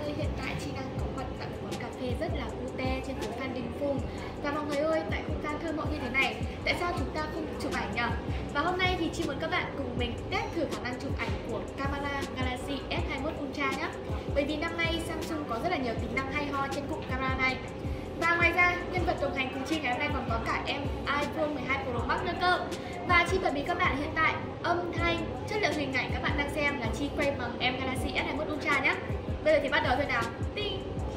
ơi, hiện tại chị đang có mặt tại một quán cà phê rất là cute trên phố Phan Đình Phùng. Và mọi người ơi, tại không gian thơ mộng như thế này, tại sao chúng ta không chụp ảnh nhỉ? Và hôm nay thì chị muốn các bạn cùng mình test thử khả năng chụp ảnh của camera Galaxy S21 Ultra nhé. Bởi vì năm nay Samsung có rất là nhiều tính năng hay ho trên cụm camera này. Và ngoài ra, nhân vật đồng hành cùng chị ngày hôm nay còn có cả em iPhone 12 Pro Max nữa cơ. Và chị bật mí các bạn hiện tại, âm thanh, chất lượng hình ảnh các bạn đang xem là chi quay bằng em Galaxy S21 Ultra nhé. Bây giờ thì bắt đầu thôi nào. Tinh.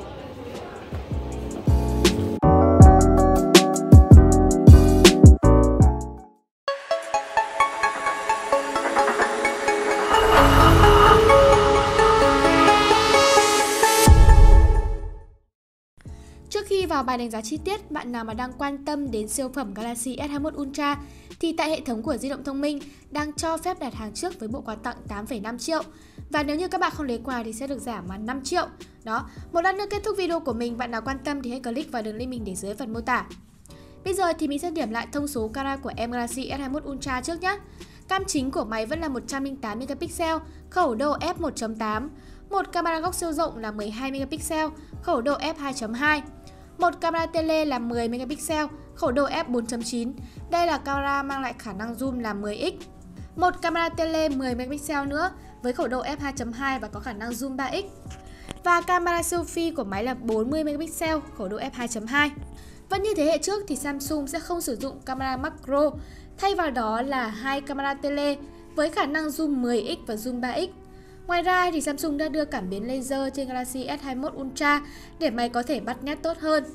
Trước khi vào bài đánh giá chi tiết, bạn nào mà đang quan tâm đến siêu phẩm Galaxy S21 Ultra thì tại hệ thống của di động thông minh đang cho phép đặt hàng trước với bộ quà tặng 8,5 triệu. Và nếu như các bạn không lấy quà thì sẽ được giảm mà 5 triệu. Đó, một lát nữa kết thúc video của mình, bạn nào quan tâm thì hãy click vào đường link mình để dưới phần mô tả. Bây giờ thì mình sẽ điểm lại thông số camera của em Galaxy S21 Ultra trước nhé. Cam chính của máy vẫn là 108 megapixel, khẩu độ f1.8. Một camera góc siêu rộng là 12 megapixel, khẩu độ f2.2. Một camera tele là 10 megapixel, khẩu độ f4.9. Đây là camera mang lại khả năng zoom là 10x. Một camera tele 10 megapixel nữa với khẩu độ f2.2 và có khả năng zoom 3x. Và camera selfie của máy là 40 megapixel, khẩu độ f2.2. Vẫn như thế hệ trước thì Samsung sẽ không sử dụng camera macro, thay vào đó là hai camera tele với khả năng zoom 10x và zoom 3x. Ngoài ra thì Samsung đã đưa cảm biến laser trên Galaxy S21 Ultra để máy có thể bắt nét tốt hơn.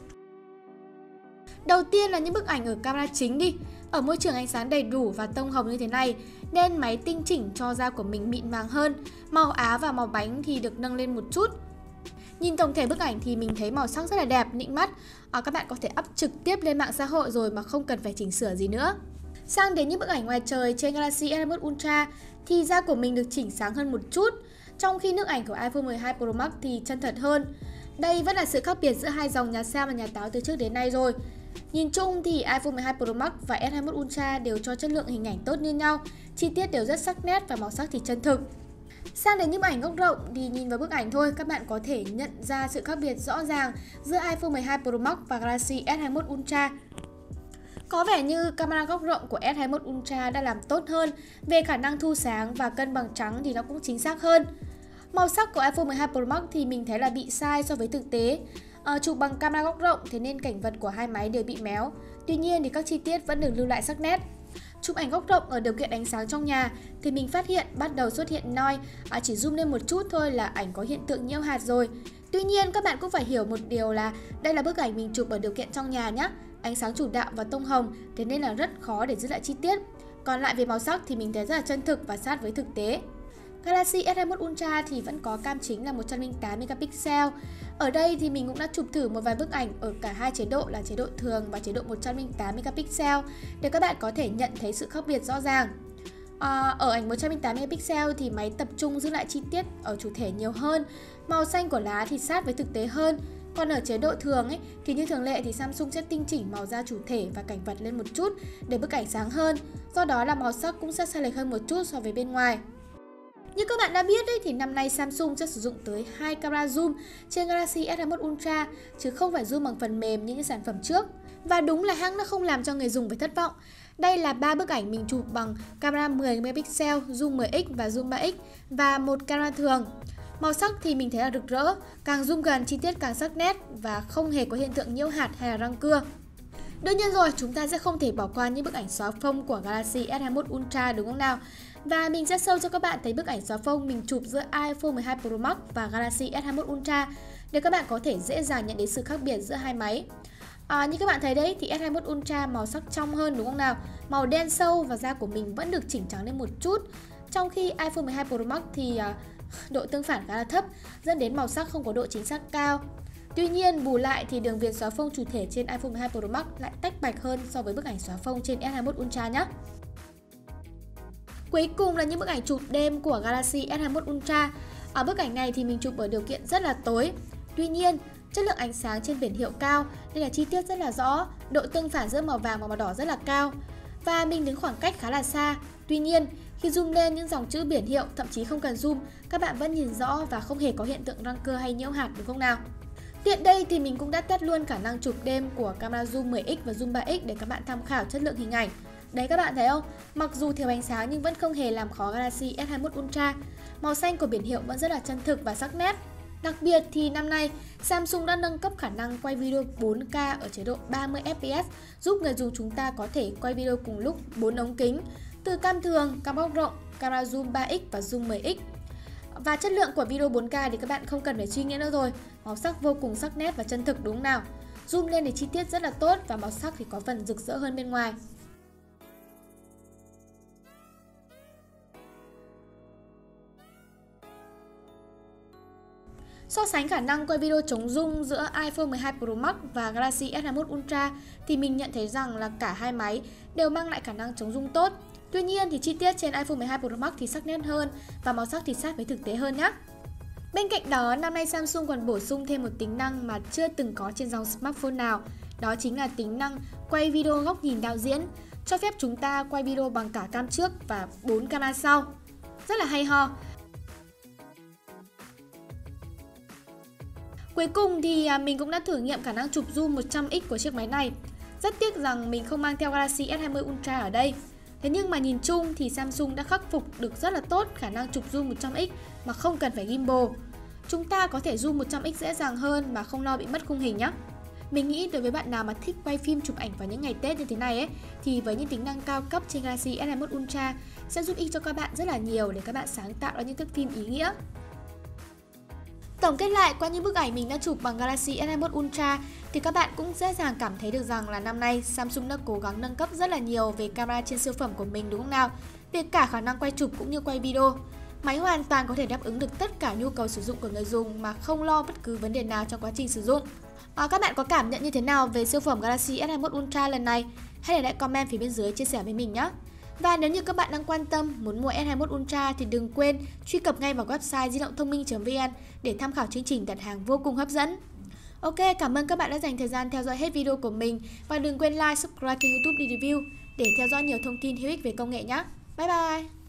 Đầu tiên là những bức ảnh ở camera chính đi. Ở môi trường ánh sáng đầy đủ và tông hồng như thế này nên máy tinh chỉnh cho da của mình mịn màng hơn. Màu áo và màu bánh thì được nâng lên một chút. Nhìn tổng thể bức ảnh thì mình thấy màu sắc rất là đẹp, nịnh mắt. Các bạn có thể up trực tiếp lên mạng xã hội rồi mà không cần phải chỉnh sửa gì nữa. Sang đến những bức ảnh ngoài trời trên Galaxy S21 Ultra thì da của mình được chỉnh sáng hơn một chút, trong khi nước ảnh của iPhone 12 Pro Max thì chân thật hơn. Đây vẫn là sự khác biệt giữa hai dòng nhà sao và nhà táo từ trước đến nay rồi. Nhìn chung thì iPhone 12 Pro Max và S21 Ultra đều cho chất lượng hình ảnh tốt như nhau, chi tiết đều rất sắc nét và màu sắc thì chân thực. Sang đến những ảnh góc rộng thì nhìn vào bức ảnh thôi, các bạn có thể nhận ra sự khác biệt rõ ràng giữa iPhone 12 Pro Max và Galaxy S21 Ultra. Có vẻ như camera góc rộng của S21 Ultra đã làm tốt hơn về khả năng thu sáng và cân bằng trắng thì nó cũng chính xác hơn. Màu sắc của iPhone 12 Pro Max thì mình thấy là bị sai so với thực tế. Chụp bằng camera góc rộng thế nên cảnh vật của hai máy đều bị méo. Tuy nhiên thì các chi tiết vẫn được lưu lại sắc nét. Chụp ảnh góc rộng ở điều kiện ánh sáng trong nhà thì mình phát hiện bắt đầu xuất hiện noise, chỉ zoom lên một chút thôi là ảnh có hiện tượng nhiễu hạt rồi. Tuy nhiên các bạn cũng phải hiểu một điều là đây là bức ảnh mình chụp ở điều kiện trong nhà nhé. Ánh sáng chủ đạo và tông hồng, thế nên là rất khó để giữ lại chi tiết. Còn lại về màu sắc thì mình thấy rất là chân thực và sát với thực tế. Galaxy S21 Ultra thì vẫn có cam chính là 108 megapixel. Ở đây thì mình cũng đã chụp thử một vài bức ảnh ở cả hai chế độ là chế độ thường và chế độ 108 megapixel để các bạn có thể nhận thấy sự khác biệt rõ ràng. Ở ảnh 108 megapixel thì máy tập trung giữ lại chi tiết ở chủ thể nhiều hơn. Màu xanh của lá thì sát với thực tế hơn. Còn ở chế độ thường thì như thường lệ thì Samsung sẽ tinh chỉnh màu da chủ thể và cảnh vật lên một chút để bức ảnh sáng hơn. Do đó là màu sắc cũng sẽ sai lệch hơn một chút so với bên ngoài. Như các bạn đã biết thì năm nay Samsung sẽ sử dụng tới 2 camera zoom trên Galaxy S21 Ultra chứ không phải zoom bằng phần mềm như những sản phẩm trước. Và đúng là hãng đã không làm cho người dùng phải thất vọng. Đây là 3 bức ảnh mình chụp bằng camera 10 megapixel, zoom 10x và zoom 3x và một camera thường. Màu sắc thì mình thấy là rực rỡ, càng zoom gần chi tiết càng sắc nét và không hề có hiện tượng nhiễu hạt hay là răng cưa. Đương nhiên rồi, chúng ta sẽ không thể bỏ qua những bức ảnh xóa phông của Galaxy S21 Ultra đúng không nào? Và mình sẽ show cho các bạn thấy bức ảnh xóa phông mình chụp giữa iPhone 12 Pro Max và Galaxy S21 Ultra để các bạn có thể dễ dàng nhận đến sự khác biệt giữa hai máy. Như các bạn thấy đấy thì S21 Ultra màu sắc trong hơn đúng không nào? Màu đen sâu và da của mình vẫn được chỉnh trắng lên một chút. Trong khi iPhone 12 Pro Max thì độ tương phản khá là thấp, dẫn đến màu sắc không có độ chính xác cao. Tuy nhiên, bù lại thì đường viền xóa phông chủ thể trên iPhone 12 Pro Max lại tách bạch hơn so với bức ảnh xóa phông trên S21 Ultra nhé. Cuối cùng là những bức ảnh chụp đêm của Galaxy S21 Ultra. Ở bức ảnh này thì mình chụp ở điều kiện rất là tối. Tuy nhiên, chất lượng ánh sáng trên biển hiệu cao nên là chi tiết rất là rõ, độ tương phản giữa màu vàng và màu đỏ rất là cao. Và mình đứng khoảng cách khá là xa. Tuy nhiên, Khi zoom lên những dòng chữ biển hiệu, thậm chí không cần zoom, các bạn vẫn nhìn rõ và không hề có hiện tượng răng cơ hay nhiễu hạt, đúng không nào? Tiện đây thì mình cũng đã test luôn khả năng chụp đêm của camera zoom 10x và zoom 3x để các bạn tham khảo chất lượng hình ảnh. Đấy các bạn thấy không? Mặc dù thiếu ánh sáng nhưng vẫn không hề làm khó Galaxy S21 Ultra. Màu xanh của biển hiệu vẫn rất là chân thực và sắc nét. Đặc biệt thì năm nay, Samsung đã nâng cấp khả năng quay video 4K ở chế độ 30 fps, giúp người dùng chúng ta có thể quay video cùng lúc 4 ống kính, từ cam thường, cam góc rộng, camera zoom 3x và zoom 10x. Và chất lượng của video 4K thì các bạn không cần phải suy nghĩ nữa rồi. Màu sắc vô cùng sắc nét và chân thực, đúng không nào? Zoom lên thì chi tiết rất là tốt và màu sắc thì có phần rực rỡ hơn bên ngoài. So sánh khả năng quay video chống rung giữa iPhone 12 Pro Max và Galaxy S21 Ultra thì mình nhận thấy rằng là cả hai máy đều mang lại khả năng chống rung tốt. Tuy nhiên thì chi tiết trên iPhone 12 Pro Max thì sắc nét hơn và màu sắc thì sát với thực tế hơn nhé. Bên cạnh đó, năm nay Samsung còn bổ sung thêm một tính năng mà chưa từng có trên dòng smartphone nào. Đó chính là tính năng quay video góc nhìn đạo diễn, cho phép chúng ta quay video bằng cả cam trước và 4 camera sau. Rất là hay ho. Cuối cùng thì mình cũng đã thử nghiệm khả năng chụp zoom 100x của chiếc máy này. Rất tiếc rằng mình không mang theo Galaxy S20 Ultra ở đây. Thế nhưng mà nhìn chung thì Samsung đã khắc phục được rất là tốt khả năng chụp zoom 100x mà không cần phải gimbal. Chúng ta có thể zoom 100x dễ dàng hơn mà không lo bị mất khung hình nhé. Mình nghĩ đối với bạn nào mà thích quay phim chụp ảnh vào những ngày Tết như thế này thì với những tính năng cao cấp trên Galaxy S21 Ultra sẽ giúp ích cho các bạn rất là nhiều để các bạn sáng tạo ra những thước phim ý nghĩa. Tổng kết lại, qua những bức ảnh mình đã chụp bằng Galaxy S21 Ultra thì các bạn cũng dễ dàng cảm thấy được rằng là năm nay Samsung đã cố gắng nâng cấp rất là nhiều về camera trên siêu phẩm của mình, đúng không nào? Về cả khả năng quay chụp cũng như quay video. Máy hoàn toàn có thể đáp ứng được tất cả nhu cầu sử dụng của người dùng mà không lo bất cứ vấn đề nào trong quá trình sử dụng. Các bạn có cảm nhận như thế nào về siêu phẩm Galaxy S21 Ultra lần này? Hãy để lại comment phía bên dưới chia sẻ với mình nhé! Và nếu như các bạn đang quan tâm muốn mua S21 Ultra thì đừng quên truy cập ngay vào website di động thông minh.vn để tham khảo chương trình đặt hàng vô cùng hấp dẫn. Ok, cảm ơn các bạn đã dành thời gian theo dõi hết video của mình và đừng quên like, subscribe kênh YouTube đi review để theo dõi nhiều thông tin hữu ích về công nghệ nhé. Bye bye!